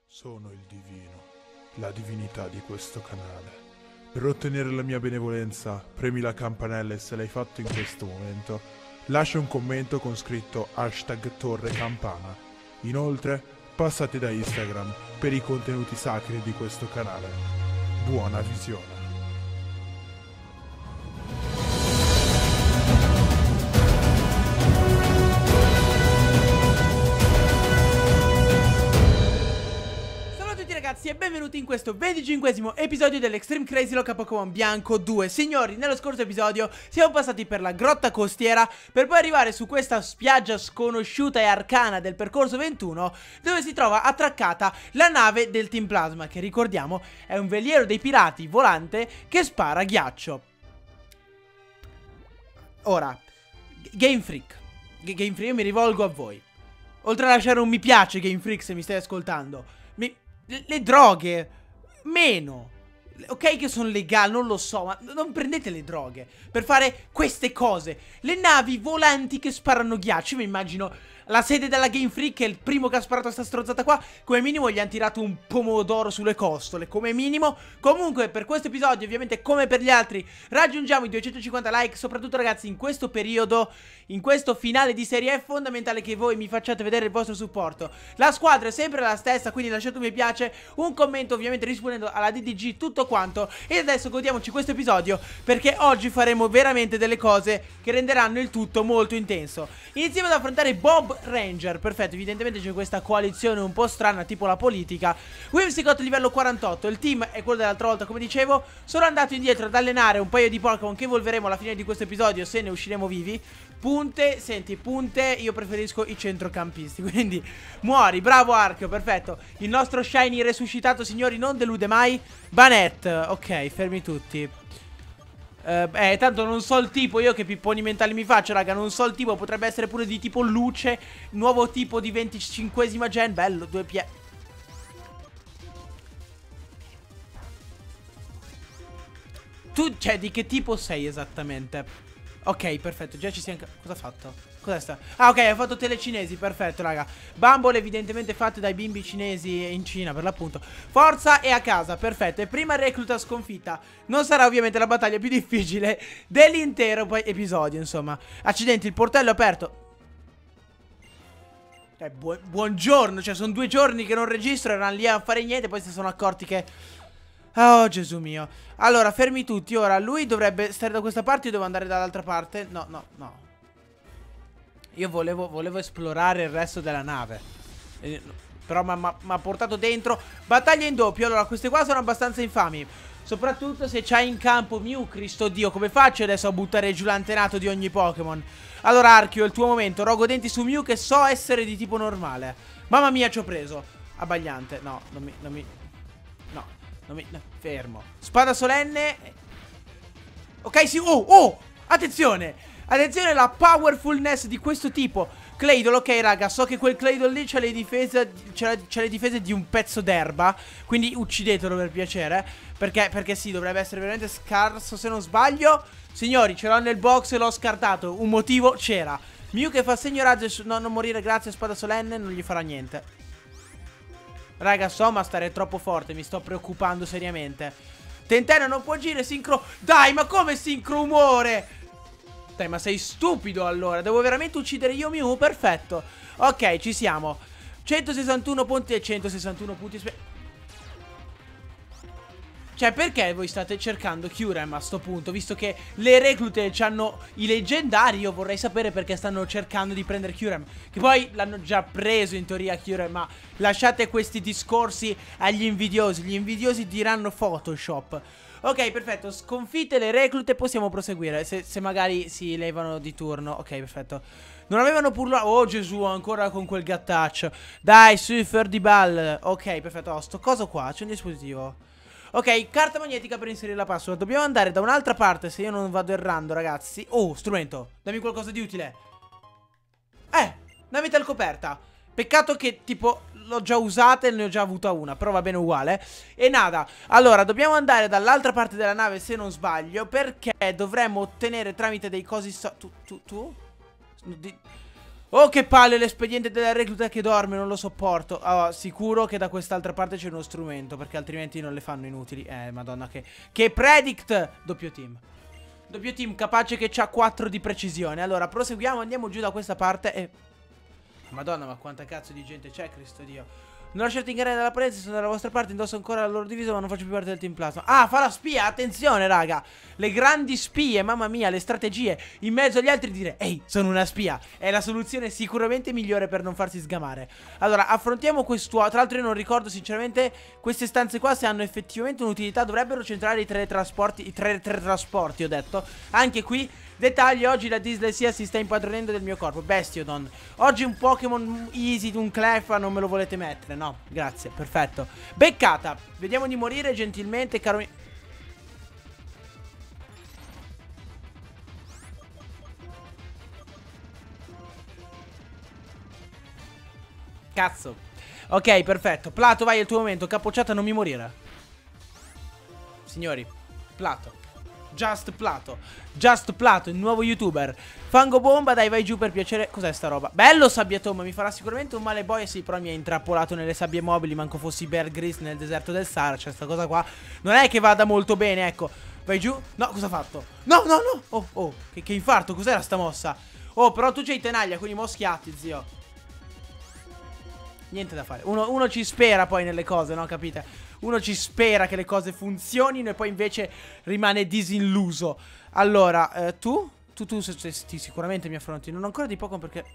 Sono il divino, la divinità di questo canale. Per ottenere la mia benevolenza, premi la campanella e se l'hai fatto in questo momento, lascia un commento con scritto #torrecampana. Inoltre, passate da Instagram per i contenuti sacri di questo canale. Buona visione. Ragazzi e benvenuti in questo 25esimo episodio dell'Extreme Crazy Loca Pokémon Bianco 2. Signori, nello scorso episodio siamo passati per la grotta costiera per poi arrivare su questa spiaggia sconosciuta e arcana del percorso 21, dove si trova attraccata la nave del Team Plasma, che ricordiamo è un veliero dei pirati volante che spara ghiaccio. Ora, Game Freak, io mi rivolgo a voi. Oltre a lasciare un mi piace, Game Freak, se mi stai ascoltando, le droghe, meno. Ok che sono legali, non lo so, ma non prendete le droghe per fare queste cose. Le navi volanti che sparano ghiaccio. Io mi immagino la sede della Game Freak, che è il primo che ha sparato a sta strozzata qua. Come minimo gli hanno tirato un pomodoro sulle costole, come minimo. Comunque per questo episodio, ovviamente come per gli altri, raggiungiamo i 250 like. Soprattutto ragazzi, in questo periodo, in questo finale di serie, è fondamentale che voi mi facciate vedere il vostro supporto. La squadra è sempre la stessa, quindi lasciate un mi piace, un commento ovviamente rispondendo alla DDG, tutto quanto. E adesso godiamoci questo episodio, perché oggi faremo veramente delle cose che renderanno il tutto molto intenso. Iniziamo ad affrontare Bob Ranger. Perfetto, evidentemente c'è questa coalizione un po' strana, tipo la politica. Whimsicott livello 48. Il team è quello dell'altra volta, come dicevo. Sono andato indietro ad allenare un paio di Pokémon che evolveremo alla fine di questo episodio, se ne usciremo vivi. Punte, senti, punte, io preferisco i centrocampisti, quindi muori, bravo Archeo, perfetto. Il nostro Shiny resuscitato, signori, non delude mai. Banette, ok, fermi tutti. Tanto non so il tipo, io che pipponi mentali mi faccio, raga, non so il tipo, potrebbe essere pure di tipo luce, nuovo tipo di 25esima gen, bello, due piedi. Tu, cioè, di che tipo sei esattamente? Ok, perfetto, già ci siamo... Cosa ha fatto? Cos'è sta? Ah, ok, ha fatto telecinesi, perfetto, raga. Bambole evidentemente fatte dai bimbi cinesi in Cina, per l'appunto. Forza e a casa, perfetto. E prima recluta sconfitta. Non sarà ovviamente la battaglia più difficile dell'intero episodio, insomma. Accidenti, il portello è aperto. Buongiorno, cioè sono 2 giorni che non registro, erano lì a fare niente, poi si sono accorti che... Oh Gesù mio. Allora fermi tutti. Ora lui dovrebbe stare da questa parte. Io devo andare dall'altra parte. No, no, no. Io volevo esplorare il resto della nave, però mi ha portato dentro. Battaglia in doppio. Allora queste qua sono abbastanza infami, soprattutto se c'hai in campo Mew. Cristo Dio, come faccio adesso a buttare giù l'antenato di ogni Pokémon? Allora Archeo, è il tuo momento. Rogo denti su Mew, che so essere di tipo normale. Mamma mia, ci ho preso. Abbagliante. No, fermo. Spada solenne. Ok, sì. Oh, attenzione. Attenzione alla powerfulness di questo tipo. Claydol, ok raga, so che quel Claydol lì c'ha le difese di un pezzo d'erba, quindi uccidetelo per piacere, perché sì, dovrebbe essere veramente scarso se non sbaglio. Signori, ce l'ho nel box e l'ho scartato. Un motivo c'era. Mew che fa segno raggio. No, non morire, grazie. Spada solenne, non gli farà niente. Raga, so, ma stare troppo forte, mi sto preoccupando seriamente. Tentena non può agire sincro. Dai, ma come sincro umore? Dai, ma sei stupido allora. Devo veramente uccidere io Mew? Perfetto. Ok, ci siamo. 161 punti e 161 punti. Cioè, perché voi state cercando Kyurem a sto punto? Visto che le reclute hanno i leggendari, io vorrei sapere perché stanno cercando di prendere Kyurem. Che poi l'hanno già preso in teoria Kyurem, ma lasciate questi discorsi agli invidiosi. Gli invidiosi diranno Photoshop. Ok, perfetto, sconfitte le reclute, possiamo proseguire, se magari si levano di turno. Ok, perfetto. Non avevano purlato. Oh Gesù, ancora con quel gattaccio. Dai, su, Ferdiball. Ok, perfetto, sto coso qua, c'è un dispositivo. Ok, carta magnetica per inserire la password. Dobbiamo andare da un'altra parte, se io non vado errando, ragazzi. Oh, strumento, dammi qualcosa di utile. Nave metal coperta. Peccato che, tipo, l'ho già usata e ne ho già avuta una, però va bene uguale. E nada, allora, dobbiamo andare dall'altra parte della nave, se non sbaglio, perché dovremmo ottenere tramite dei cosi... Tu? Oh, che palle l'espediente della recluta che dorme, non lo sopporto. Oh, sicuro che da quest'altra parte c'è uno strumento, perché altrimenti non le fanno inutili. Madonna che predict. Doppio team. Doppio team capace che c'ha 4 di precisione. Allora, proseguiamo, andiamo giù da questa parte e... Madonna, ma quanta cazzo di gente c'è, Cristo Dio. Non lasciate ingannare dalla presenza, sono dalla vostra parte, indosso ancora la loro divisa, ma non faccio più parte del team plasma. Ah, fa la spia, attenzione raga. Le grandi spie, mamma mia, le strategie. In mezzo agli altri dire, ehi, sono una spia. È la soluzione sicuramente migliore per non farsi sgamare. Allora, affrontiamo quest'uomo. Tra l'altro io non ricordo sinceramente queste stanze qua se hanno effettivamente un'utilità. Dovrebbero centrare i teletrasporti, i tre trasporti, ho detto. Anche qui... Dettaglio, oggi la dislessia si sta impadronendo del mio corpo. Bestiodon. Oggi un Pokémon easy, un Cleffa, non me lo volete mettere? No, grazie, perfetto. Beccata. Vediamo di morire gentilmente, caro... Cazzo. Ok, perfetto. Plato, vai, è il tuo momento. Capocciata, non mi morire. Signori, Plato. Just Plato, il nuovo youtuber. Fango bomba, dai, vai giù per piacere. Cos'è sta roba? Bello Sabbia-Tomba, mi farà sicuramente un male boia. Sì, però mi ha intrappolato nelle sabbie mobili. Manco fossi Bear Grylls nel deserto del Sahara. Cioè, sta cosa qua non è che vada molto bene, ecco. Vai giù. No, cosa ha fatto? No, no, no. Oh, che infarto, cos'era sta mossa? Oh, però tu c'hai tenaglia, quindi moschiati, zio. Niente da fare. Uno ci spera poi nelle cose, no? Capite? Uno ci spera che le cose funzionino e poi invece rimane disilluso. Allora, tu sicuramente mi affronti. Non ho ancora di Pokémon perché...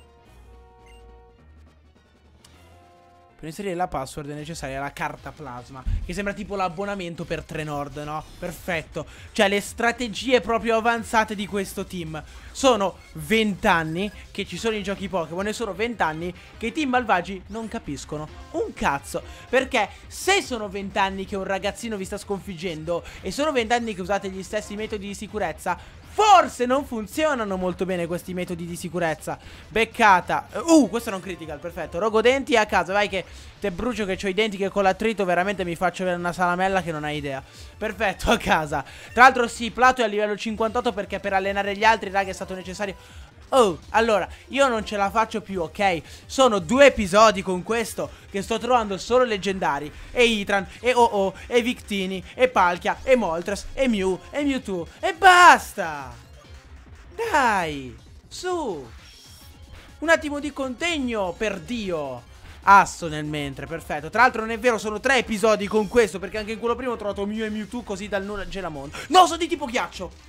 Per inserire la password è necessaria la carta plasma, che sembra tipo l'abbonamento per Trenord, no? Perfetto. Cioè le strategie proprio avanzate di questo team. Sono 20 anni che ci sono i giochi Pokémon e sono 20 anni che i team malvagi non capiscono un cazzo. Perché se sono 20 anni che un ragazzino vi sta sconfiggendo e sono 20 anni che usate gli stessi metodi di sicurezza, forse non funzionano molto bene questi metodi di sicurezza. Beccata. Questo era un critical, perfetto. Rogodenti a casa, vai che te brucio che ho i denti che con l'attrito veramente mi faccio avere una salamella che non hai idea. Perfetto, a casa. Tra l'altro sì, Plato è a livello 58 perché per allenare gli altri, raga, è stato necessario... Oh, allora, io non ce la faccio più, ok? Sono 2 episodi con questo che sto trovando solo leggendari. E Itran, e Oh-Oh, e Victini, e Palkia, e Moltres, e Mew, e Mewtwo. E basta! Dai, su! Un attimo di contegno, per Dio! Asso nel mentre, perfetto. Tra l'altro non è vero, sono 3 episodi con questo, perché anche in quello primo ho trovato Mew e Mewtwo così dal nulla Gelamondo. No, sono di tipo ghiaccio!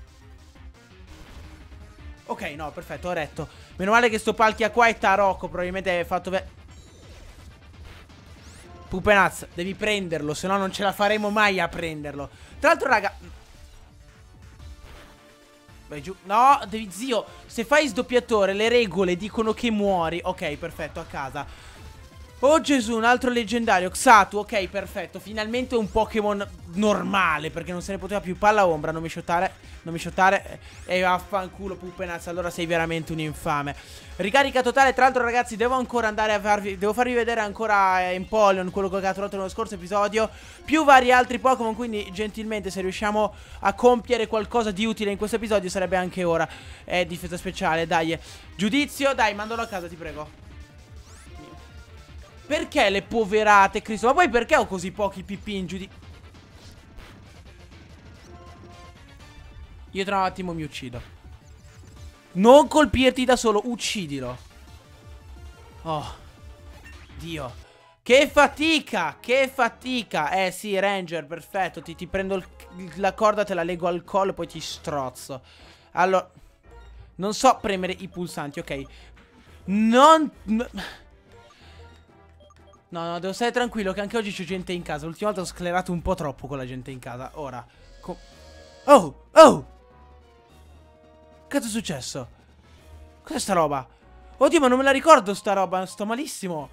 Ok, no, perfetto, ho retto. Meno male che sto Palkia qua è tarocco. Probabilmente è fatto... Pupenaz, devi prenderlo, se no non ce la faremo mai a prenderlo. Tra l'altro, raga... Vai giù. No, devi, zio, se fai sdoppiatore le regole dicono che muori. Ok, perfetto, a casa. Oh Gesù, un altro leggendario, Xatu, ok, perfetto. Finalmente un Pokémon normale, perché non se ne poteva più. Palla ombra, non mi shottare. Non mi shottare. E vaffanculo, Pupenaz, allora sei veramente un infame. Ricarica totale, tra l'altro ragazzi, devo ancora andare a farvi... Devo farvi vedere ancora Empoleon, quello che ho trovato nello scorso episodio. Più vari altri Pokémon, quindi gentilmente se riusciamo a compiere qualcosa di utile in questo episodio sarebbe anche ora. Difesa speciale, dai. Giudizio, dai, mandalo a casa, ti prego. Perché le poverate, Cristo? Ma poi perché ho così pochi PP in giudizio? Io tra un attimo mi uccido. Non colpirti da solo, uccidilo. Oh, Dio. Che fatica, che fatica. Sì, Ranger, perfetto. Ti prendo la corda, te la lego al collo e poi ti strozzo. Allora, non so premere i pulsanti, ok. No, devo stare tranquillo che anche oggi c'è gente in casa. L'ultima volta ho sclerato un po' troppo con la gente in casa. Ora Oh! Cazzo è successo? Cos'è sta roba? Oddio, ma non me la ricordo sta roba. Sto malissimo.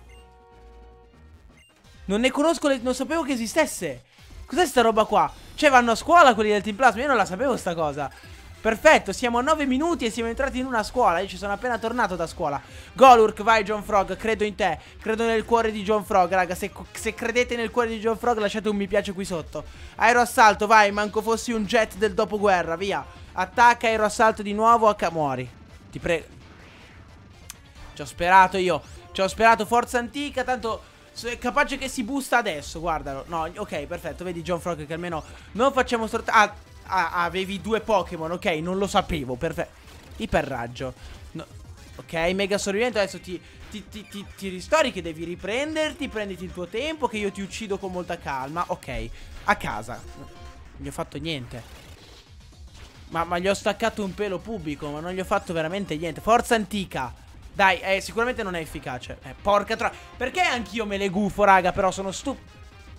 Non ne conosco non sapevo che esistesse. Cos'è sta roba qua? Cioè vanno a scuola quelli del Team Plasma. Io non la sapevo sta cosa. Perfetto, siamo a 9 minuti e siamo entrati in una scuola. Io ci sono appena tornato da scuola. Golurk, vai John Frog, credo in te. Credo nel cuore di John Frog, raga. Se credete nel cuore di John Frog lasciate un mi piace qui sotto. Aeroassalto, vai, manco fossi un jet del dopoguerra, via. Attacca, aeroassalto di nuovo, muori. Ti prego. Ci ho sperato io. Ci ho sperato, forza antica. Tanto è capace che si boosta adesso. Guardalo. No, ok, perfetto. Vedi John Frog che almeno non facciamo sortare. Avevi 2 Pokémon, ok, non lo sapevo. Perfetto. Iperraggio. No. Ok, mega sopravvivente. Adesso ti ristori che devi riprenderti. Prenditi il tuo tempo, che io ti uccido con molta calma. Ok, a casa. Non gli ho fatto niente. Ma gli ho staccato un pelo pubblico. Ma non gli ho fatto veramente niente. Forza antica. Dai, sicuramente non è efficace. Porca troia. Perché anch'io me le gufo, raga? Però sono stupido.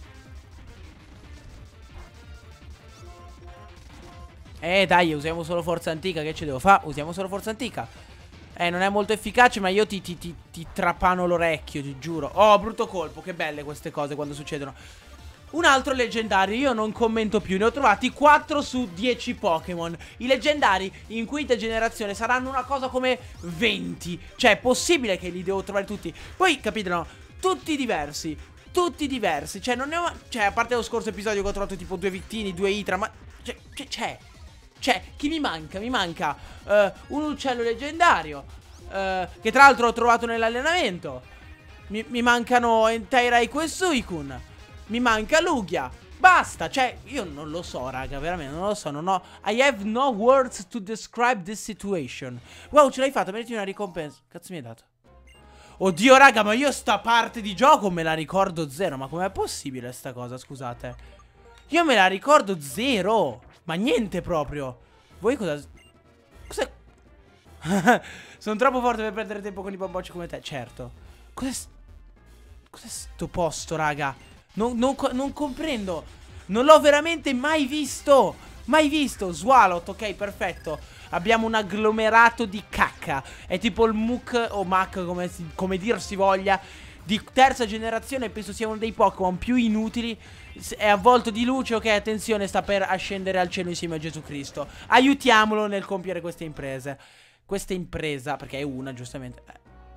Dai, usiamo solo forza antica. Che ci devo fare? Usiamo solo forza antica. Non è molto efficace, ma io ti trapano l'orecchio, ti giuro. Oh, brutto colpo. Che belle queste cose quando succedono. Un altro leggendario, io non commento più. Ne ho trovati 4 su 10 Pokémon. I leggendari in quinta generazione saranno una cosa come 20. Cioè, è possibile che li devo trovare tutti. Poi, capite, no? Tutti diversi. Tutti diversi. Cioè, non ne ho... Cioè, a parte lo scorso episodio che ho trovato tipo 2 Vittini, 2 Itra, ma... Cioè, chi mi manca? Mi manca un uccello leggendario, che tra l'altro ho trovato nell'allenamento. Mi mancano Enteirai e Suicune. Mi manca Lugia. Basta, cioè, io non lo so, raga, veramente, non lo so, non ho... I have no words to describe this situation. Wow, ce l'hai fatta, meriti una ricompensa. Cazzo mi hai dato? Oddio, raga, ma io sta parte di gioco me la ricordo zero. Ma com'è possibile sta cosa, scusate? Io me la ricordo zero. Ma niente proprio. Voi cosa... Cos'è? Sono troppo forte per perdere tempo con i bambocci come te, certo. Cos'è sto posto, raga? Non comprendo. Non l'ho veramente mai visto. Mai visto. Swalot, ok, perfetto. Abbiamo un agglomerato di cacca. È tipo il Muk o Mac, come dir si voglia, di terza generazione. Penso sia uno dei Pokémon più inutili. È avvolto di luce, ok, attenzione, sta per ascendere al cielo insieme a Gesù Cristo. Aiutiamolo nel compiere queste imprese. Questa impresa, perché è una, giustamente.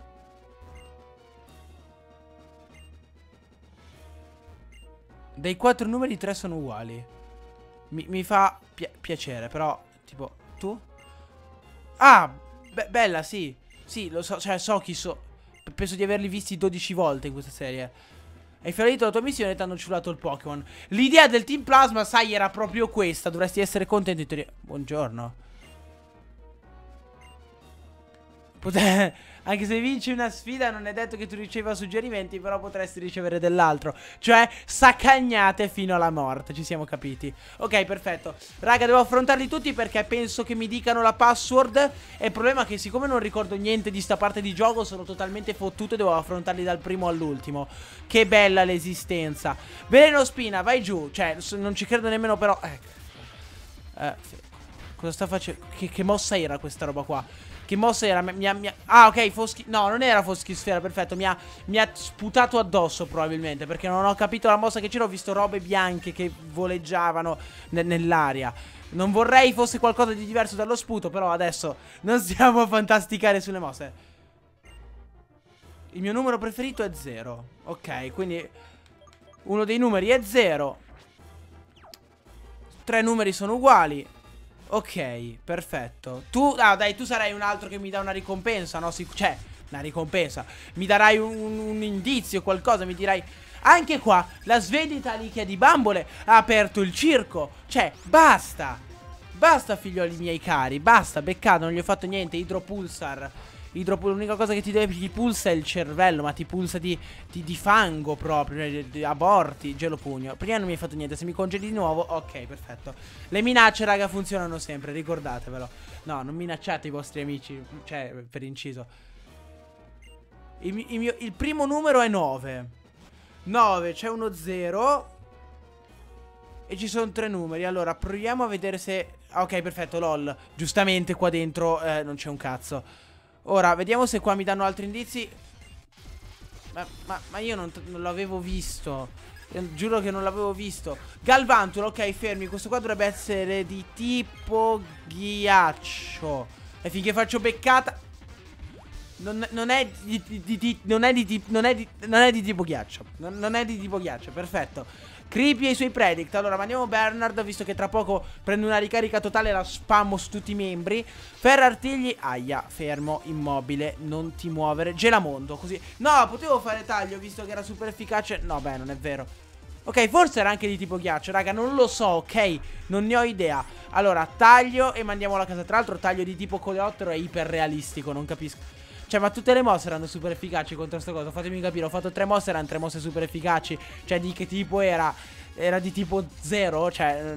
Dei 4 numeri 3 sono uguali. Mi fa piacere, però tipo, tu? Ah, bella, sì. Sì, lo so, cioè so chi so. Penso di averli visti 12 volte in questa serie. Hai fallito la tua missione e ti hanno ciulato il Pokémon. L'idea del Team Plasma, sai, era proprio questa. Dovresti essere contento in teoria. Buongiorno. Anche se vinci una sfida non è detto che tu riceva suggerimenti, però potresti ricevere dell'altro. Cioè, saccagnate fino alla morte, ci siamo capiti. Ok, perfetto. Raga, devo affrontarli tutti perché penso che mi dicano la password. E il problema è che siccome non ricordo niente di sta parte di gioco, sono totalmente fottuto e devo affrontarli dal primo all'ultimo. Che bella l'esistenza. Veleno Spina, vai giù. Cioè, non ci credo nemmeno però. Sì. Cosa sta facendo? Che mossa era questa roba qua? Che mossa era? Ah, ok, Foschi... No, non era Foschisfera, perfetto. Mi ha sputato addosso probabilmente, perché non ho capito la mossa che c'era. Ho visto robe bianche che voleggiavano nell'aria. Non vorrei fosse qualcosa di diverso dallo sputo, però adesso non stiamo a fantasticare sulle mosse. Il mio numero preferito è 0. Ok, quindi uno dei numeri è 0. 3 numeri sono uguali. Ok, perfetto. Tu, dai, tu sarai un altro che mi dà una ricompensa, no? Cioè, una ricompensa. Mi darai un indizio, qualcosa, mi dirai... Anche qua, la sveglia Lichia di Bambole ha aperto il circo. Cioè, basta. Basta, figlioli miei cari, basta, beccato, non gli ho fatto niente. Idropulsar. L'unica cosa che ti pulsa è il cervello, ma ti pulsa di fango proprio, di aborti, gelopugno. Prima non mi hai fatto niente, se mi congeli di nuovo, ok, perfetto. Le minacce, raga, funzionano sempre, ricordatevelo. No, non minacciate i vostri amici, cioè, per inciso. Il primo numero è 9. 9, c'è uno 0. E ci sono 3 numeri, allora proviamo a vedere se... Ok, perfetto, lol. Giustamente qua dentro non c'è un cazzo. Ora, vediamo se qua mi danno altri indizi. Ma io non l'avevo visto. Giuro che non l'avevo visto. Galvantula, ok, fermi. Questo qua dovrebbe essere di tipo ghiaccio. E finché faccio beccata... Non è di tipo ghiaccio. Non è di tipo ghiaccio, perfetto. Creepy e i suoi predict. Allora mandiamo Bernard, visto che tra poco prende una ricarica totale e la spammo su tutti i membri. Ferrartigli. Aia, fermo, immobile, non ti muovere. Gelamondo, così. No, potevo fare taglio, visto che era super efficace. No, beh, non è vero. Ok, forse era anche di tipo ghiaccio, raga, non lo so, ok? Non ne ho idea. Allora, taglio e mandiamolo a casa. Tra l'altro, taglio di tipo coleottero è iper realistico, non capisco. Cioè, ma tutte le mosse erano super efficaci contro sta cosa. Fatemi capire, ho fatto 3 mosse, erano 3 mosse super efficaci. Cioè, di che tipo era? Era di tipo 0? Cioè...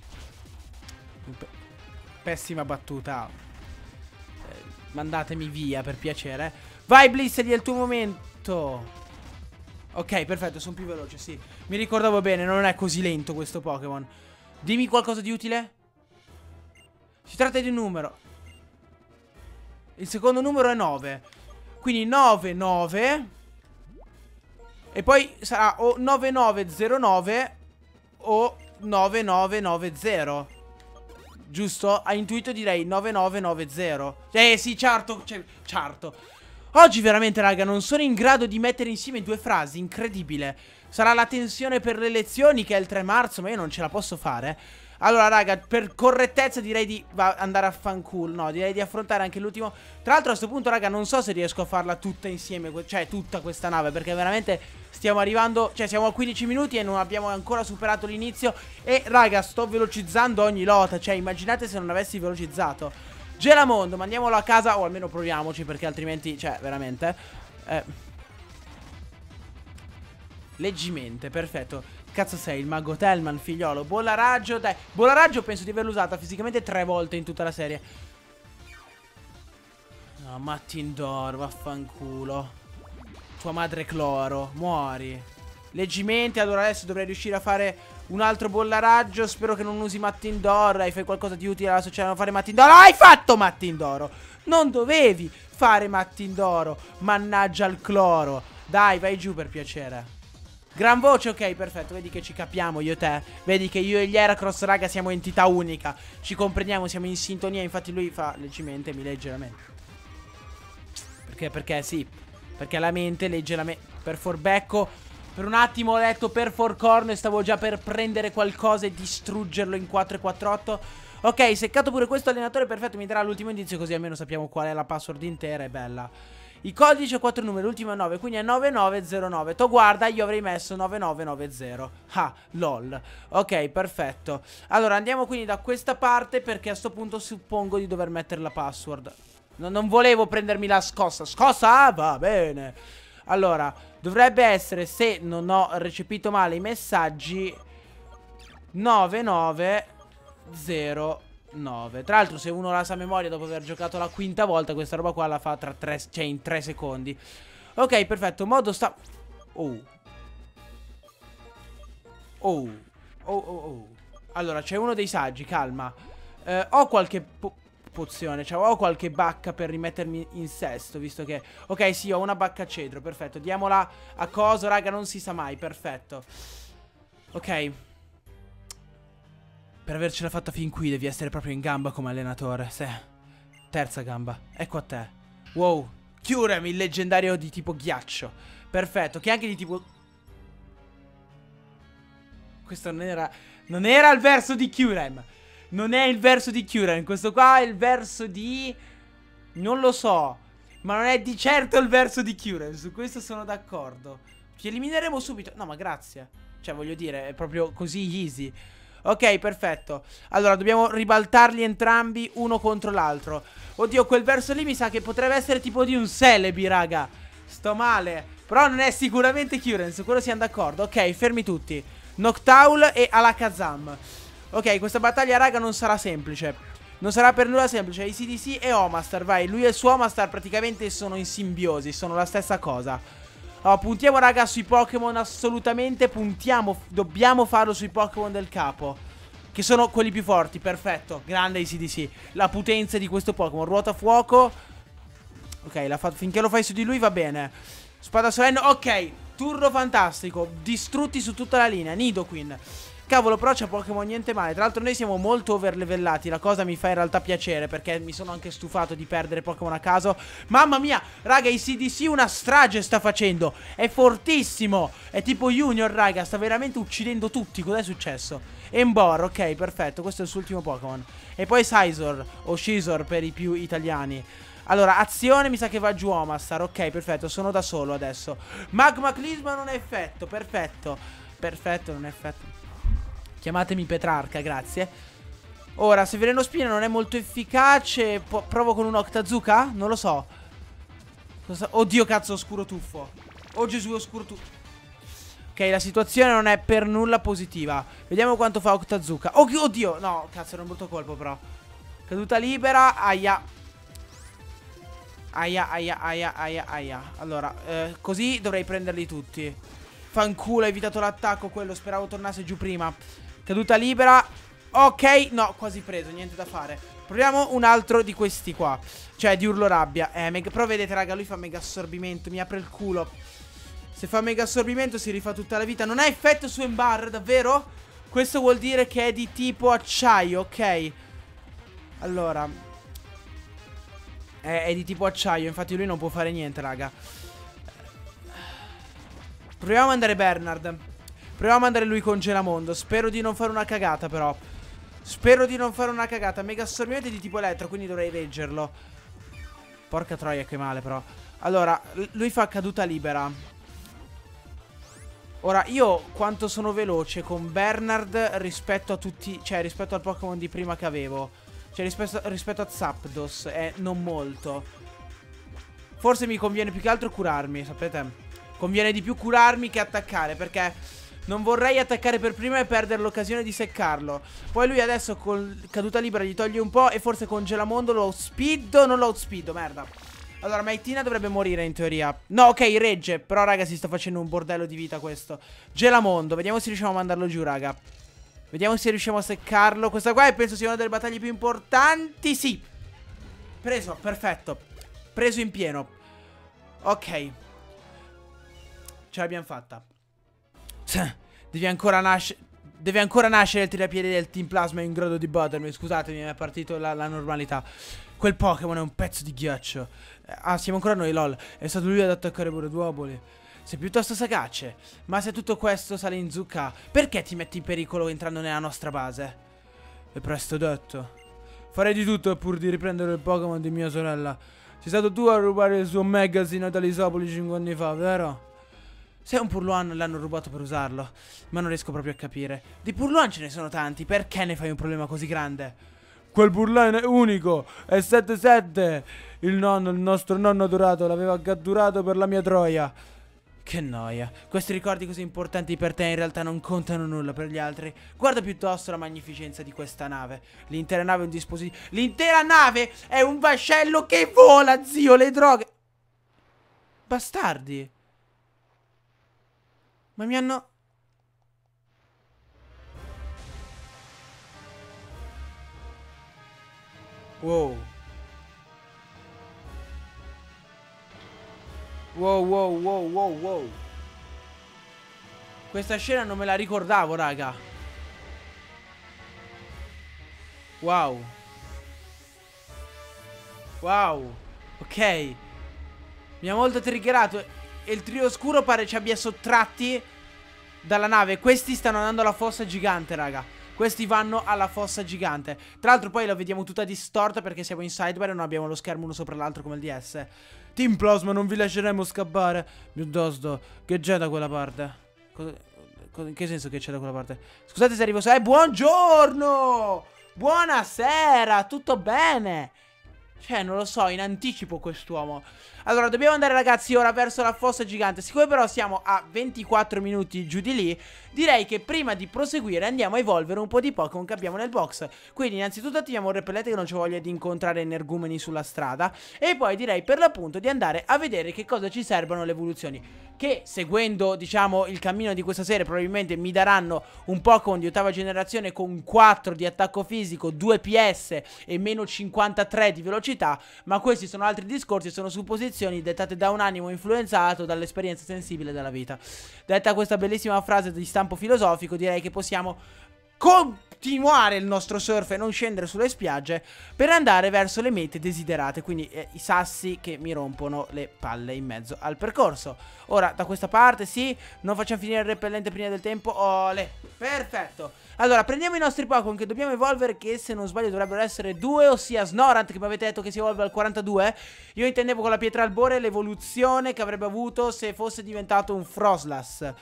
Pessima battuta. Mandatemi via, per piacere. Vai, Blizzard, è il tuo momento. Ok, perfetto, sono più veloce, sì. Mi ricordavo bene, non è così lento questo Pokémon. Dimmi qualcosa di utile. Si tratta di un numero. Il secondo numero è 9. Quindi 9, 9. E poi sarà o 9909 o 9990. Giusto? A intuito direi 9990. Sì, certo. Certo. Oggi veramente, raga, non sono in grado di mettere insieme 2 frasi. Incredibile. Sarà la tensione per le elezioni, che è il 3 marzo, ma io non ce la posso fare. Allora, raga, per correttezza direi di andare a fanculo. No, direi di affrontare anche l'ultimo. Tra l'altro a questo punto, raga, non so se riesco a farla tutta insieme, cioè tutta questa nave, perché veramente stiamo arrivando, cioè siamo a 15 minuti e non abbiamo ancora superato l'inizio. E, raga, sto velocizzando ogni lotta. Cioè, immaginate se non avessi velocizzato. Gelamondo, mandiamolo a casa, o almeno proviamoci, perché altrimenti, cioè, veramente. Leggimente, perfetto. Cazzo sei, il mago Telman, figliolo. Bolla raggio, dai. Bolla raggio penso di averlo usata fisicamente 3 volte in tutta la serie. No, Mattindor, vaffanculo. Tua madre cloro, muori. Leggimente, allora adesso dovrei riuscire a fare un altro bollaraggio. Spero che non usi Mattindor. Hai fai qualcosa di utile alla società, non fare Mattindoro. Hai fatto Mattindoro. Non dovevi fare Mattindoro. Mannaggia il cloro. Dai, vai giù per piacere. Gran voce, ok, perfetto. Vedi che ci capiamo io e te. Vedi che io e gli Heracross, raga, siamo entità unica. Ci comprendiamo, siamo in sintonia. Infatti lui fa leggermente, mi legge la mente. Perché sì. Perché la mente legge la mente. Per furbecco. Per un attimo ho letto per Forcorn e stavo già per prendere qualcosa e distruggerlo in 4-4-8. Ok, seccato pure questo allenatore, perfetto, mi darà l'ultimo indizio così almeno sappiamo qual è la password intera, è bella. I codici ho 4 numeri, l'ultimo è 9, quindi è 9909. To guarda, io avrei messo 9990. Ah, lol. Ok, perfetto. Allora, andiamo quindi da questa parte perché a sto punto suppongo di dover mettere la password. Non volevo prendermi la scossa. Scossa? Ah, va bene. Allora, dovrebbe essere, se non ho recepito male i messaggi, 9909. Tra l'altro, se uno la sa a memoria dopo aver giocato la quinta volta, questa roba qua la fa tra 3, cioè in 3 secondi. Ok, perfetto. Modo sta... Allora, c'è uno dei saggi, calma. Ho qualche pozione, cioè ho qualche bacca per rimettermi in sesto, visto che... Ok, sì, ho una bacca a cedro, perfetto. Diamola a coso, raga, non si sa mai, perfetto. Ok. Per avercela fatta fin qui devi essere proprio in gamba come allenatore. Sì. Terza gamba. Ecco a te. Wow. Kyurem, il leggendario di tipo ghiaccio. Perfetto. Che anche di tipo... Questo non era il verso di Kyurem. Non è il verso di Kyurem. Questo qua è il verso di... Non lo so. Ma non è di certo il verso di Kyurem. Su questo sono d'accordo. Ci elimineremo subito. No, ma grazie. Cioè, voglio dire, è proprio così easy. Ok, perfetto. Allora, dobbiamo ribaltarli entrambi uno contro l'altro. Oddio, quel verso lì mi sa che potrebbe essere tipo di un Celebi, raga. Sto male. Però non è sicuramente Kyurem, su quello siamo d'accordo. Ok, fermi tutti. Noctowl e Alakazam. Ok, questa battaglia, raga, non sarà semplice. Non sarà per nulla semplice. ICDC e Omastar, vai. Lui e il suo Omastar praticamente sono in simbiosi, sono la stessa cosa. Allora, puntiamo, raga, sui Pokémon, assolutamente. Puntiamo, dobbiamo farlo sui Pokémon del capo, che sono quelli più forti, perfetto. Grande ICDC. La potenza di questo Pokémon. Ruota fuoco. Ok, finché lo fai su di lui va bene. Spada solenne, ok. Turno fantastico. Distrutti su tutta la linea. Nidoqueen. Cavolo, però c'è Pokémon niente male. Tra l'altro noi siamo molto overlevellati. La cosa mi fa in realtà piacere, perché mi sono anche stufato di perdere Pokémon a caso. Mamma mia, raga, i CDC una strage sta facendo. È fortissimo. È tipo Junior, raga, sta veramente uccidendo tutti. Cos'è successo? Embor, ok, perfetto. Questo è il suo ultimo Pokémon. E poi Scizor, o Scizor per i più italiani. Allora, azione mi sa che va giù Omastar. Ok, perfetto, sono da solo adesso. Magma Clisma non è effetto, perfetto. Perfetto, non è effetto. Chiamatemi Petrarca, grazie. Ora, se Veleno Spina non è molto efficace, provo con un Octazooka? Non lo so. Oddio, cazzo, oscuro tuffo. Oh Gesù, oscuro tuffo. Ok, la situazione non è per nulla positiva. Vediamo quanto fa Octazooka. Oddio, no, cazzo, era un brutto colpo però. Caduta libera, aia. Aia, aia, aia, aia, aia. Allora, così dovrei prenderli tutti. Fanculo, ha evitato l'attacco quello, speravo tornasse giù prima. Caduta libera. Ok, no, quasi preso, niente da fare. Proviamo un altro di questi qua. Cioè, di Urlo Rabbia. Però vedete, raga, lui fa mega assorbimento, mi apre il culo. Se fa mega assorbimento si rifà tutta la vita. Non ha effetto su Embar, davvero? Questo vuol dire che è di tipo acciaio, ok. Allora, è di tipo acciaio, infatti lui non può fare niente, raga. Proviamo a mandare Bernard. Proviamo a mandare lui con Gelamondo. Spero di non fare una cagata però. Spero di non fare una cagata. Mega assorbimento è di tipo elettro, quindi dovrei reggerlo. Porca troia, che male però. Allora, lui fa caduta libera. Ora, io quanto sono veloce con Bernard rispetto a tutti, cioè rispetto al Pokémon di prima che avevo. Cioè rispetto a Zapdos, non molto. Forse mi conviene più che altro curarmi, sapete? Conviene di più curarmi che attaccare, perché non vorrei attaccare per prima e perdere l'occasione di seccarlo. Poi lui adesso con caduta libera gli toglie un po', e forse con Gelamondo lo outspeedo. Non lo outspeedo, merda. Allora, Maitina dovrebbe morire in teoria. No, ok, regge. Però, raga, si sta facendo un bordello di vita questo. Gelamondo, vediamo se riusciamo a mandarlo giù, raga. Vediamo se riusciamo a seccarlo. Questa qua penso sia una delle battaglie più importanti. Sì. Preso, perfetto. Preso in pieno. Ok. Ce l'abbiamo fatta. Deve ancora nascere il tirapiede del Team Plasma in grado di battermi. Scusatemi, è partito la normalità. Quel Pokémon è un pezzo di ghiaccio. Ah, siamo ancora noi, lol. È stato lui ad attaccare pure Duoboli. Sei piuttosto sagace. Ma se tutto questo sale in zucca, perché ti metti in pericolo entrando nella nostra base? È presto detto. Farei di tutto pur di riprendere il Pokémon di mia sorella. Sei stato tu a rubare il suo magazine ad Alisopoli 5 anni fa, vero? Se è un Purluan l'hanno rubato per usarlo. Ma non riesco proprio a capire. Di Purluan ce ne sono tanti. Perché ne fai un problema così grande? Quel Purluan è unico. È 7-7. Il nostro nonno adorato, l'aveva catturato per la mia troia. Che noia. Questi ricordi così importanti per te in realtà non contano nulla per gli altri. Guarda piuttosto la magnificenza di questa nave. L'intera nave è un dispositivo. L'intera nave è un vascello che vola, zio. Le droghe. Bastardi. Ma mi hanno... Wow. Wow, wow, wow, wow, wow. Questa scena non me la ricordavo, raga. Wow. Wow. Ok. Mi ha molto triggerato. E il trio oscuro pare ci abbia sottratti dalla nave. Questi stanno andando alla fossa gigante, raga. Questi vanno alla fossa gigante. Tra l'altro poi la vediamo tutta distorta perché siamo in sidebar e non abbiamo lo schermo uno sopra l'altro come il DS. Team Plasma, non vi lasceremo scappare. Piuttosto, che c'è da quella parte? In che senso che c'è da quella parte? Scusate se arrivo... buongiorno! Buonasera, tutto bene? Cioè, non lo so, in anticipo quest'uomo. Allora, dobbiamo andare, ragazzi, ora verso la fossa gigante. Siccome però siamo a 24 minuti giù di lì, direi che prima di proseguire andiamo a evolvere un po' di Pokémon che abbiamo nel box. Quindi, innanzitutto attiviamo un repellente che non c'ho voglia di incontrare energumeni sulla strada. E poi direi per l'appunto di andare a vedere che cosa ci servono le evoluzioni. Che, seguendo, diciamo, il cammino di questa serie, probabilmente mi daranno un Pokémon di 8ª generazione con 4 di attacco fisico, 2 PS e meno 53 di velocità. Ma questi sono altri discorsi, sono supposizioni condizioni dettate da un animo influenzato dall'esperienza sensibile della vita. Detta questa bellissima frase di stampo filosofico, direi che possiamo continuare il nostro surf e non scendere sulle spiagge per andare verso le mete desiderate, quindi i sassi che mi rompono le palle in mezzo al percorso. Ora da questa parte sì, non facciamo finire il repellente prima del tempo. Olè, perfetto. Allora prendiamo i nostri Pokémon che dobbiamo evolvere, che se non sbaglio dovrebbero essere due, ossia Snorant, che mi avete detto che si evolve al 42. Io intendevo con la pietra albore l'evoluzione che avrebbe avuto se fosse diventato un Froslas.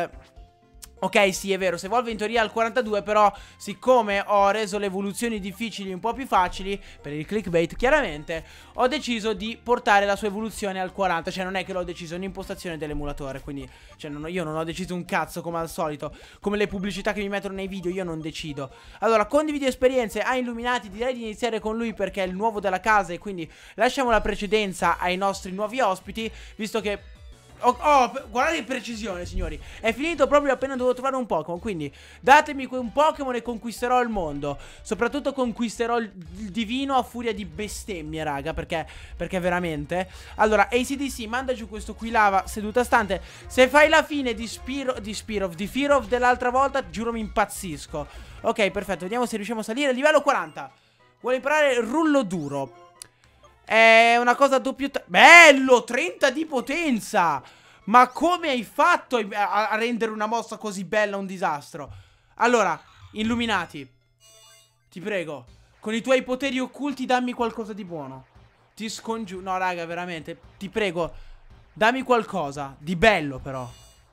Ok, sì, è vero, si evolve in teoria al 42, però siccome ho reso le evoluzioni difficili un po' più facili, per il clickbait chiaramente, ho deciso di portare la sua evoluzione al 40, cioè non è che l'ho deciso, è un'impostazione dell'emulatore, quindi cioè, io non ho deciso un cazzo come al solito, come le pubblicità che mi mettono nei video, io non decido. Allora, condividi esperienze a Illuminati, direi di iniziare con lui perché è il nuovo della casa e quindi lasciamo la precedenza ai nostri nuovi ospiti, visto che... guardate che precisione, signori. È finito proprio appena dovevo trovare un Pokémon. Quindi datemi un Pokémon e conquisterò il mondo. Soprattutto conquisterò il divino a furia di bestemmie, raga. Perché veramente. Allora, ACDC, manda giù questo qui lava seduta stante. Se fai la fine di Fear of dell'altra volta, giuro mi impazzisco. Ok, perfetto, vediamo se riusciamo a salire. Livello 40. Vuole imparare il rullo duro. È una cosa doppio... Bello! 30 di potenza! Ma come hai fatto a rendere una mossa così bella un disastro? Allora, Illuminati, ti prego, con i tuoi poteri occulti dammi qualcosa di buono. Ti scongiuro... No, raga, veramente, ti prego, dammi qualcosa di bello, però.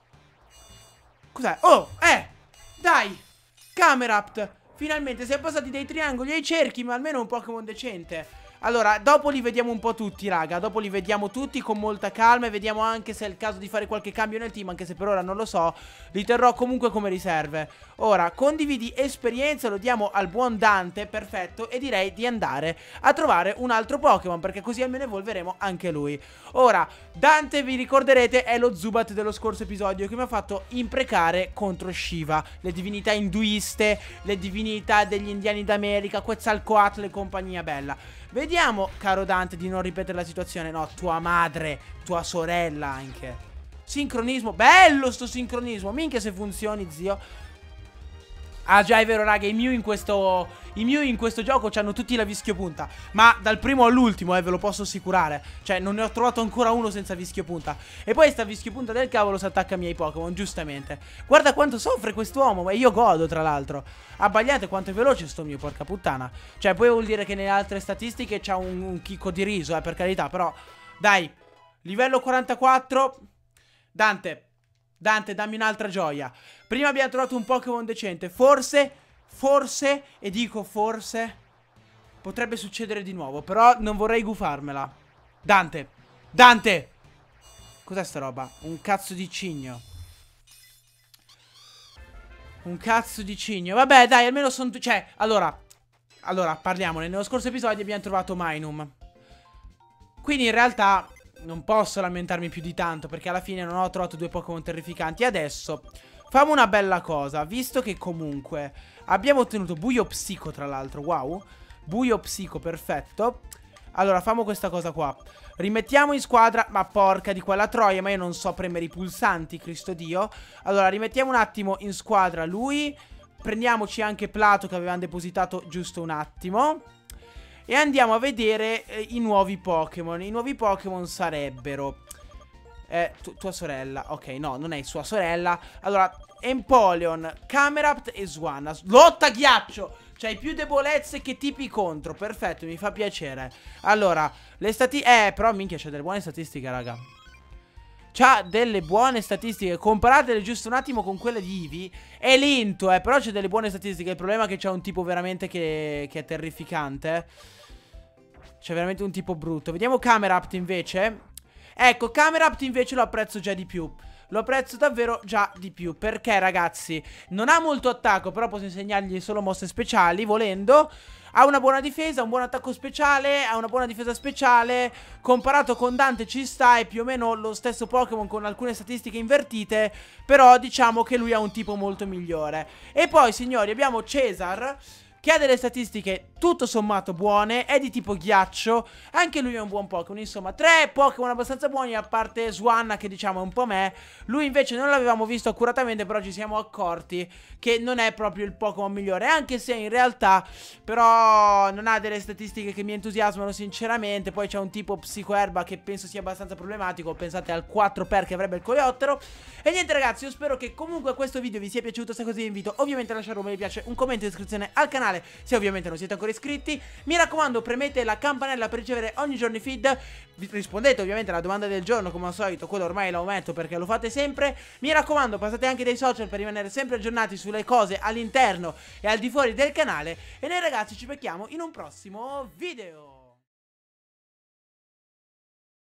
Cos'è? Oh, dai! Camerapt! Finalmente siamo passati dai triangoli ai cerchi, ma almeno un Pokémon decente. Allora, dopo li vediamo un po' tutti, raga. Dopo li vediamo tutti con molta calma. E vediamo anche se è il caso di fare qualche cambio nel team. Anche se per ora non lo so. Li terrò comunque come riserve. Ora, condividi esperienza. Lo diamo al buon Dante, perfetto. E direi di andare a trovare un altro Pokémon, perché così almeno evolveremo anche lui. Ora, Dante, vi ricorderete, è lo Zubat dello scorso episodio, che mi ha fatto imprecare contro Shiva, le divinità induiste, le divinità degli indiani d'America, Quetzalcoatl e compagnia bella. Vediamo, caro Dante, di non ripetere la situazione. No, tua madre, tua sorella anche. Sincronismo, bello sto sincronismo. Minchia se funzioni, zio. Ah già, è vero, raga, i Mew in questo gioco hanno tutti la vischiopunta. Ma dal primo all'ultimo, ve lo posso assicurare. Cioè, non ne ho trovato ancora uno senza vischiopunta. E poi sta vischiopunta del cavolo si attacca ai miei Pokémon, giustamente. Guarda quanto soffre quest'uomo, e io godo, tra l'altro. Abbagliate quanto è veloce sto mio, porca puttana. Cioè, poi vuol dire che nelle altre statistiche c'ha un chicco di riso, per carità. Però, dai, livello 44. Dante, dammi un'altra gioia. Prima abbiamo trovato un Pokémon decente. Forse, e dico forse, potrebbe succedere di nuovo. Però non vorrei gufarmela. Dante! Cos'è sta roba? Un cazzo di cigno. Vabbè, dai, almeno sono... Cioè, allora, parliamone. Nello scorso episodio abbiamo trovato Minun. Quindi in realtà... non posso lamentarmi più di tanto, perché alla fine non ho trovato due Pokémon terrificanti. Adesso facciamo una bella cosa, visto che comunque abbiamo ottenuto Buio Psico, tra l'altro. Wow, Buio Psico, perfetto. Allora facciamo questa cosa qua. Rimettiamo in squadra, ma porca di quella troia, ma io non so premere i pulsanti, Cristo Dio. Allora rimettiamo un attimo in squadra lui. Prendiamoci anche Plato che avevamo depositato giusto un attimo. E andiamo a vedere i nuovi Pokémon. I nuovi Pokémon sarebbero tua sorella. Ok, no, non è sua sorella. Allora, Empoleon, Camerapt e Swanna. Lotta ghiaccio! C'hai più debolezze che tipi contro. Perfetto, mi fa piacere. Allora, le statistiche... però minchia, c'ha delle buone statistiche, raga. C'ha delle buone statistiche. Comparatele giusto un attimo con quelle di Eevee. È lento, però c'ha delle buone statistiche. Il problema è che c'ha un tipo veramente che è terrificante. C'è veramente un tipo brutto. Vediamo Camerapt invece. Ecco, Camerapt invece lo apprezzo già di più. Lo apprezzo davvero già di più. Perché, ragazzi, non ha molto attacco, però posso insegnargli solo mosse speciali, volendo. Ha una buona difesa, un buon attacco speciale, ha una buona difesa speciale. Comparato con Dante ci sta, è più o meno lo stesso Pokémon con alcune statistiche invertite. Però diciamo che lui ha un tipo molto migliore. E poi, signori, abbiamo Cesar, che ha delle statistiche tutto sommato buone, è di tipo ghiaccio, anche lui è un buon Pokémon, insomma 3 Pokémon abbastanza buoni, a parte Swanna che diciamo è un po' me. Lui invece non l'avevamo visto accuratamente, però ci siamo accorti che non è proprio il Pokémon migliore, anche se in realtà però non ha delle statistiche che mi entusiasmano sinceramente. Poi c'è un tipo Psicoerba che penso sia abbastanza problematico, pensate al 4x che avrebbe il coleottero. E niente ragazzi, io spero che comunque questo video vi sia piaciuto, se così vi invito ovviamente a lasciare un mi piace, un commento e iscrizione al canale se ovviamente non siete ancora iscritti. Mi raccomando, premete la campanella per ricevere ogni giorno i feed. Rispondete ovviamente alla domanda del giorno come al solito, quello ormai lo ometto perché lo fate sempre. Mi raccomando, passate anche dei social per rimanere sempre aggiornati sulle cose all'interno e al di fuori del canale. E noi ragazzi ci becchiamo in un prossimo video.